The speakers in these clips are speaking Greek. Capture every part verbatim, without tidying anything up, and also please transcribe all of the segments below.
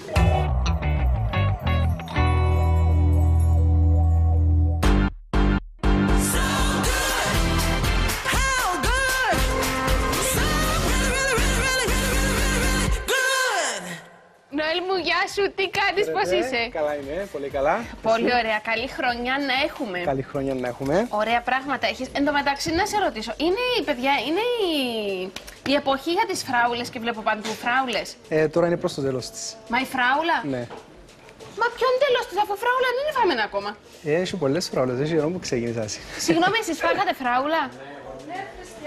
Νοέλ μου, γεια σου, τι κάνεις, πώς είσαι? Καλά είμαι, πολύ καλά. Πολύ ωραία, καλή χρονιά να έχουμε. Καλή χρονιά να έχουμε. Ωραία πράγματα έχεις. Εν τω μεταξύ, να σε ρωτήσω, είναι η παιδιά, είναι η, η εποχή για τις φράουλες και βλέπω παντού φράουλες. Ε, τώρα είναι προς το τέλος της. Μα η φράουλα? Ναι. Μα ποιον τέλος της, αφού φράουλα δεν είναι φάμενα ακόμα. Ε, έχει πολλές φράουλες, έχει καιρό που ξεκίνησες. Συγγνώμη, εσείς φάγατε φράουλα? Ναι,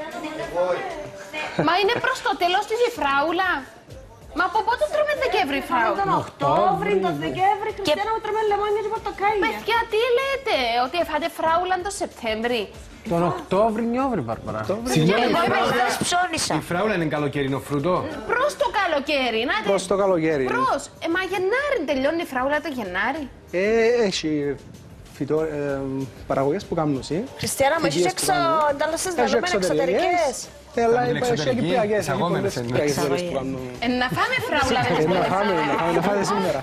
Μα είναι προς το τέλος της η φράουλα. Μα από πότε τρώμε Δεκέμβρη φράουλα? Τον Οκτώβρη, τον Δεκέμβρη, Χριστιανά μου τρώμε λεμόνια και πορτοκάλια. Παιδιά, τι λέτε, ότι έφατε φράουλα το Σεπτέμβρη? Τον Οκτώβρη, Νιόβρη, Βάρβαρα. Συγγνώμη, Εγώ είμαι χθες ψώνισα. Η φράουλα είναι καλοκαιρινό φρούτο. προς το καλοκαίρι, να Προς το καλοκαίρι. Προς. Ε, μα Γενάρη τελειώνει η φράουλα το Γενάρη. Ε, έχει φυτο, ε, παραγωγές που κάνουν εσύ. Χριστιανά μου, έχεις έξω αντάλλασες δεδομένα εξωτερικές. Αλλά την υπάρχει εξωτερική, κυπριακές, έχει εισαγόμενες πολλές είναι. κυπριακές που κάνουν. Ε, να φάμε φράουλα με τις Ε, Να πολλές φάμε, να φράουλες. φάμε, να φάμε σήμερα.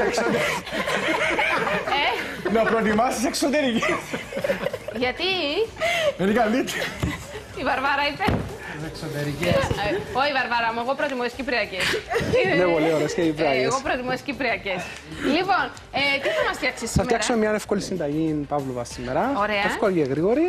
Ε, Να προτιμάσεις εξωτερική. γιατί Είναι καλύτερη. η Βαρβάρα είπε. Εξωτερικές. Ε, Όχι, Βαρβάρα μου, εγώ προτιμώ τις Κυπριακές. Ναι, πολύ ωραίες και Ε, κυπριακές. Εγώ προτιμώ τις Κυπριακές. Λοιπόν, ε, τι θα μας φτιάξεις Θα σήμερα? φτιάξουμε μια εύκολη συνταγή παύλοβα σήμερα. Ωραία. Εύκολη και γρήγορη.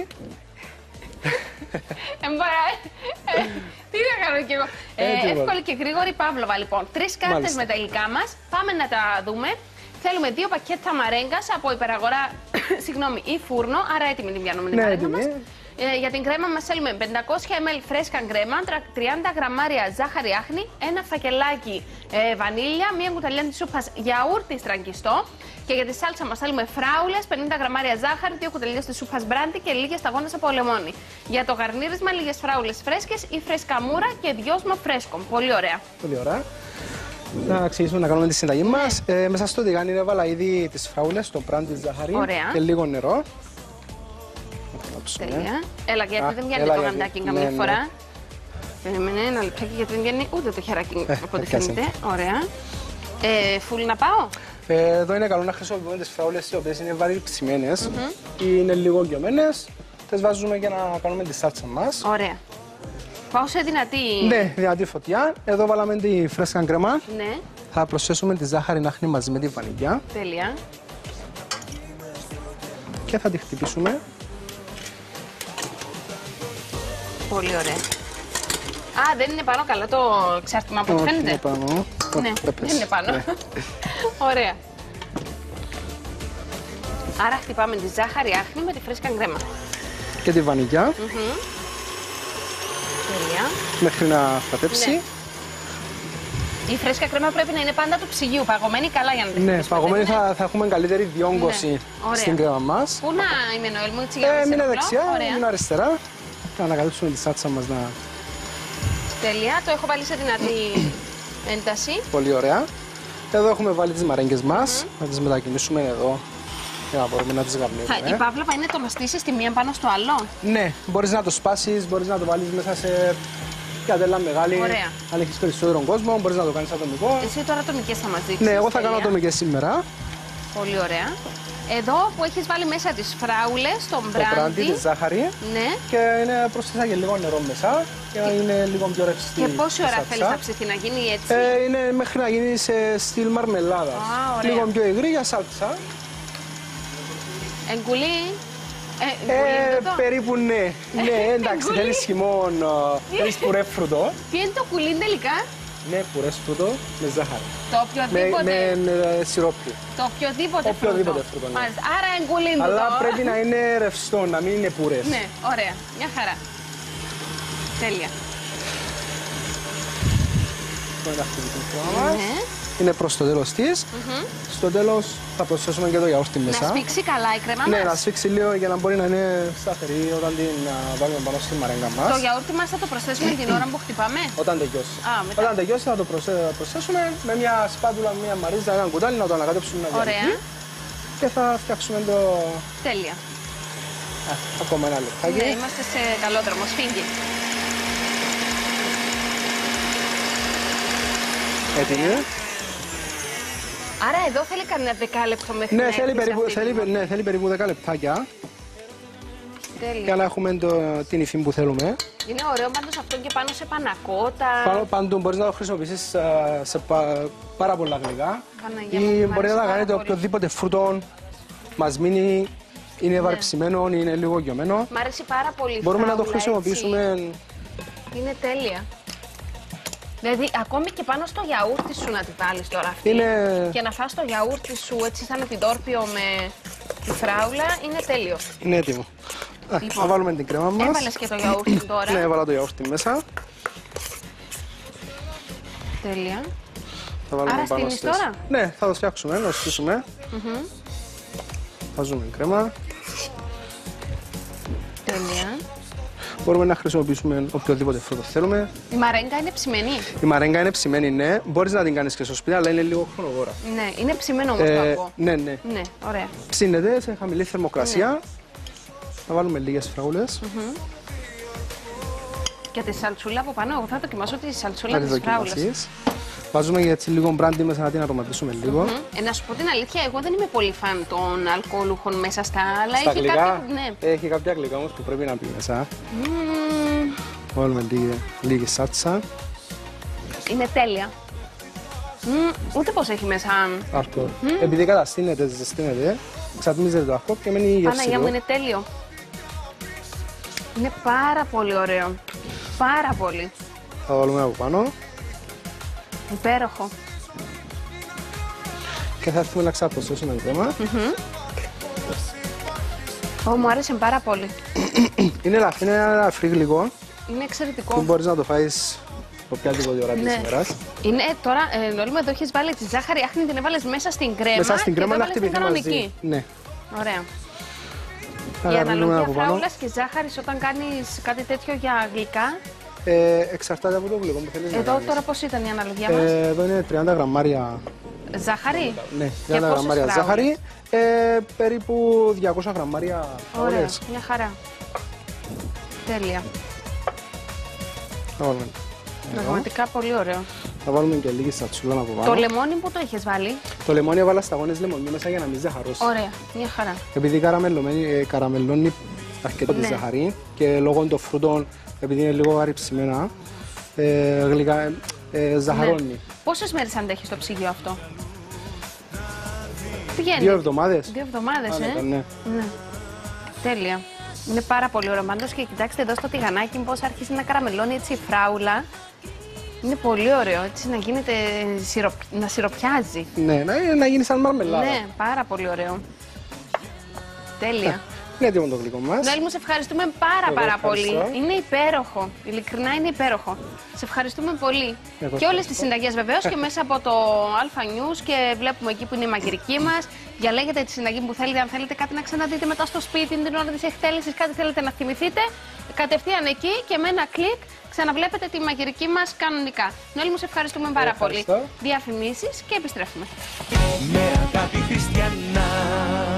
Ε, μπα- ε, Τι να κάνω κι εγώ. Ε, Ε, τίποτα. εύκολη και γρήγορη παύλοβα, λοιπόν. Τρεις κάρτες Μάλιστα. με τα υλικά μας. Πάμε να τα δούμε. Θέλουμε δύο πακέτα μαρέγκας από υπεραγορά συγγνώμη, ή φούρνο, άρα έτοιμη την πιάνουμε τη Ναι, μαρέγκα έτοιμη. μας. Ε, για την κρέμα μας θέλουμε πεντακόσια μιλιλίτρα φρέσκα κρέμα, τριάντα γραμμάρια ζάχαρη άχνη, ένα φακελάκι ε, βανίλια, μία κουταλιά της σούπας γιαούρτι στραγγιστό. Και για τη σάλτσα μας θέλουμε φράουλες, πενήντα γραμμάρια ζάχαρη, δύο κουταλιές της σούπας μπράντι και λίγες σταγόνες από λεμόνι. Για το γαρνίρισμα, λίγες φράουλες φρέσκες ή φρεσκαμούρα και δυόσμο φρέσκο. Πολύ ωραία. Πολύ ωραία. Να ξεκινήσουμε να κάνουμε τη συνταγή μας. Ε, μέσα στο τηγάνι έβαλα ήδη τις φράουλες, το μπράντι, ζάχαρη Ωραία. και λίγο νερό. Τέλεια. Έλα, γιατί Α, δεν βγαίνει έλα, το γιατί- γαντάκι ναι, καμία ναι. φορά. Περίμενε ένα λεπτάκι γιατί δεν βγαίνει ούτε το χεράκι Ε, από ό,τι έπιασε. φαίνεται. Ωραία. Ε, φουλ να πάω. Ε, εδώ είναι καλό να χρησιμοποιούμε τις φράουλες οι οποίες είναι βαρύψημένες ή είναι λίγο γιωμένες. Τις βάζουμε για να κάνουμε τη σάλτσα μας. Ωραία. Πάω σε δυνατή. Ναι, δυνατή φωτιά. Εδώ βάλαμε τη φρέσκα κρέμα. Ναι, Θα προσθέσουμε τη ζάχαρη άχνη μαζί με τη βανιλιά τέλεια. και θα τη χτυπήσουμε. Πολύ ωραία. Α, δεν είναι πάνω καλά το εξάρτημα από ό,τι Όχι, φαίνεται. είναι πάνω. Ναι, Όχι, έπεσε. δεν είναι πάνω. Ναι. Ωραία. Άρα χτυπάμε τη ζάχαρη άχνη με τη φρέσκα κρέμα. Και τη βανιλιά Τέλεια. μέχρι να φρατέψει. Ναι. Η φρέσκα κρέμα πρέπει να είναι πάντα του ψυγείου, παγωμένη καλά για να τη Ναι, χτυπήσουμε, παγωμένη δεν είναι? θα, θα έχουμε καλύτερη διόγκωση Ναι, ωραία. στην κρέμα μας. Πού να είμαι, Νοέλ μου, έτσι για να Ε, μην σε μείνε ενοχλώ. δεξιά, Ωραία. μείνε αριστερά. Θα ανακαλύψουμε τη σάλτσα μας να... Τέλεια, το έχω βάλει σε δυνατή ένταση. Πολύ ωραία. Εδώ έχουμε βάλει τις μαρέγκες μας. Να τις μετακινήσουμε εδώ για να μπορούμε να τις Θα, γαμνίσουμε. η παύλοβα είναι το να στήσεις τη μία πάνω στο άλλο. Ναι, μπορείς να το σπάσεις, μπορείς να το βάλεις μέσα σε πιατέλα μεγάλη. Ωραία. Αν έχεις περισσότερο κόσμο, μπορείς να το κάνεις ατομικό. Εσύ τώρα ατομικές θα μας δείξεις. Ναι, εγώ θα κάνω Τέλεια. ατομικές σήμερα. Πολύ ωραία. Εδώ που έχεις βάλει μέσα τις φράουλες, τον Το μπράντι, μπράντι. τη ζάχαρη Ναι. και είναι, προσθέσα και λίγο νερό μέσα για να είναι λίγο πιο ρευστή. Και πόση η ώρα σάλτσα. θέλεις να ψηθεί, να γίνει έτσι? Ε, είναι μέχρι να γίνει σε στυλ μαρμελάδας. Α, ωραία. Λίγο πιο υγρή για σάλτσα. Εγκουλή. Ε, Ε, εγκουλή το. περίπου ναι. Ναι, εντάξει, Εγκουλή. θέλεις χειμώνα, θέλεις πουρέ φρούτο. Τι είναι το κουλίν τελικά? Ναι, πουρέ φρούτο με ζάχαρη. Το Με, οποιοδήποτε. με ε, σιρόπι. Το οποιοδήποτε, Οποιοδήποτε φρούτο, ναι. Μάλιστα. Άρα εγκουλίν το. Αλλά πρέπει να είναι ρευστό, να μην είναι πουρές. Ναι, ωραία. Μια χαρά. Τέλεια. Να τα χτυπήσουμε το πράγμα μας. Ναι. Είναι προς το τέλος της. Στο τέλος θα προσθέσουμε και το γιαούρτι Να μέσα. σφίξει καλά η κρέμα Ναι, μας. να σφίξει λίγο για να μπορεί να είναι σταθερή όταν την α, βάλουμε πάνω στη μαρέγκα Το μας. γιαούρτι μας θα το προσθέσουμε την ώρα που χτυπάμε. Όταν τελειώσει. Α, μετά. Όταν τελειώσει θα το προσε- προσθέσουμε με μια σπάτουλα, μια μαρίζα, ένα κουτάλι να το ανακατέψουμε να Ωραία. διαλυθεί και θα φτιάξουμε το... Τέλεια. Α, ακόμα ένα λεπτάκι. Ναι, είμαστε σε καλό δρόμο. Σφίγγει. Έτοιμη. Άρα εδώ θέλει κανένα δεκάλεπτο μέχρι Ναι, να θέλει έρθει σε περίπου, αυτή θέλει, τη ναι, θέλει περίπου δέκα λεπτάκια Τέλεια. για να έχουμε το, την υφή που θέλουμε. Είναι ωραίο πάντως αυτό και πάνω σε πανακότα. Πάνω, παντού μπορείς να το χρησιμοποιήσεις ε, σε πα, πάρα πολλά γλυκά Παναγία μου, ή μ' αρέσει μπορείτε να πάρα κάνετε πολύ. οποιοδήποτε φρούτο μας μείνει, είναι Ναι. βαρψημένο, είναι λίγο γιωμένο. Μ' αρέσει πάρα πολύ η Μπορούμε να το φράουλα, χρησιμοποιήσουμε. έτσι. Είναι τέλεια. Δηλαδή, ακόμη και πάνω στο γιαούρτι σου να τη βάλεις τώρα αυτή. Είναι- Και να φας το γιαούρτι σου έτσι σαν επιτόρπιο με τη φράουλα, είναι τέλειο. Είναι έτοιμο. Α, Λοιπόν, θα βάλουμε την κρέμα μας. Έβαλες και το γιαούρτι τώρα. Ναι, έβαλα το γιαούρτι μέσα. Τέλεια. Θα βάλουμε Άρα πάνω στείνεις στις- τώρα? Ναι, θα το φτιάξουμε, να το στήσουμε. Βάζουμε κρέμα. Τέλεια. Μπορούμε να χρησιμοποιήσουμε οποιοδήποτε φρούτο θέλουμε. Η μαρέγκα είναι ψημένη. Η μαρέγκα είναι ψημένη, ναι. Μπορείς να την κάνεις και στο σπίτι, αλλά είναι λίγο χρονοβόρα. Ναι, είναι ψημένο όμως το Ε, ακούω. ναι, ναι. Ναι, ωραία. Ψήνεται σε χαμηλή θερμοκρασία. Θα βάλουμε λίγες φράουλες. Και τη σαλτσούλα από πάνω, εγώ θα δοκιμάσω τη σαλτσούλα Να τη της φράουλας. δοκιμάσεις. Βάζουμε έτσι λίγο μπράντι μέσα να την αρωματίσουμε λίγο. Ε, να σου πω την αλήθεια, εγώ δεν είμαι πολύ φαν των αλκοολούχων μέσα στα άλλα. Στα Έχει γλυκά, κάτι που- ναι. έχει κάποια γλυκά όμως που πρέπει να πει μέσα. Μμμ, Βάλουμε λίγη, λίγη σάτσα. είναι τέλεια. Μμ, ούτε πως έχει μέσα. Αυτό. Επειδή καταστήνεται, ζεσταίνεται, ξατμίζεται το αρχό και μένει η γεύση Παναγία μου, του. είναι τέλειο. Είναι πάρα πολύ ωραίο. Πάρα πολύ. Θα βάλουμε από πάνω Υπέροχο. και θα έρθουμε να ξαπροσθέσουμε το κρέμα. Ω, μου άρεσε πάρα πολύ. Είναι ελαφρύ, είναι ένα ελαφρύ γλυκό Είναι που εξαιρετικό. μπορείς να το φάεις οποιαδήποτε ώρα της Ναι. ημέρας. Είναι τώρα, ε, Νόλη μου, εδώ έχεις βάλει τη ζάχαρη άχνη, την έβαλες μέσα στην κρέμα. Μέσα στην και κρέμα το να έβαλες χτυπηθεί στην μαζί. κανονική. Ναι. Ωραία. Θα Η γαρνούμε αναλογία από πάνω. φράουλας και ζάχαρης όταν κάνεις κάτι τέτοιο για γλυκά. Ε, εξαρτάται από το γλυκό που θέλεις να Εδώ κάνεις. τώρα πώς ήταν η αναλογία μας. Ε, εδώ είναι τριάντα γραμμάρια, Ζάχαρη. ναι, Και τριάντα πόσες γραμμάρια φράουλες? ζάχαρη, ε, περίπου διακόσια γραμμάρια Ωραία, φράουλες. μια χαρά. Τέλεια. Θα βάλουμε. Πραγματικά πολύ ωραίο. Θα βάλουμε και λίγη σατσούλα από πάνω. Το λεμόνι που το είχες βάλει. Το λεμόνι έβαλα σταγόνες λεμονιού μέσα για να μην ζαχαρώσει. Ωραία, μια χαρά. Επειδή καραμελωμένη- ε, καραμελώνει αρκετό τη Ναι. ζαχαρή και λόγω των φρούτων, επειδή είναι λίγο βαρυψημένα, ε, γλυκά, ε, ε, ζαχαρώνει. Ναι. Πόσες μέρες αντέχει το ψυγείο αυτό? Πηγαίνει. Δύο εβδομάδες. Δύο εβδομάδες, Άνετα, ε. ναι. Ναι. Τέλεια. Είναι πάρα πολύ ωραίο πάντως και κοιτάξτε εδώ στο τηγανάκι πώς αρχίζει να καραμελώνει έτσι η φράουλα. Είναι πολύ ωραίο, έτσι να γίνεται σιροπ... να σιροπιάζει. Ναι, να, να γίνει σαν μαρμελάδα. Ναι, πάρα πολύ ωραίο. Τέλεια. Είναι έτοιμο το γλυκό μας. Νόλη μου, σε ευχαριστούμε πάρα Εγώ πάρα ευχαριστώ. πολύ. Είναι υπέροχο. Ειλικρινά είναι υπέροχο. Σε ευχαριστούμε πολύ. Εγώ Και όλες τις ευχαριστώ. συνταγές βεβαίως και μέσα από το Alpha News και βλέπουμε εκεί που είναι η μαγειρική μας. Διαλέγετε τη συνταγή που θέλετε. Αν θέλετε κάτι να ξαναδείτε μετά στο σπίτι την ώρα της εκτέλεσης, κάτι θέλετε να θυμηθείτε, κατευθείαν εκεί και με ένα κλικ ξαναβλέπετε τη μαγειρική μας κανονικά. Νόλη μου, σε ευχαριστούμε πάρα πολύ. ευχαριστώ. Διαφημίσεις και επιστρέφουμε. Με αγάπη χριστιανά.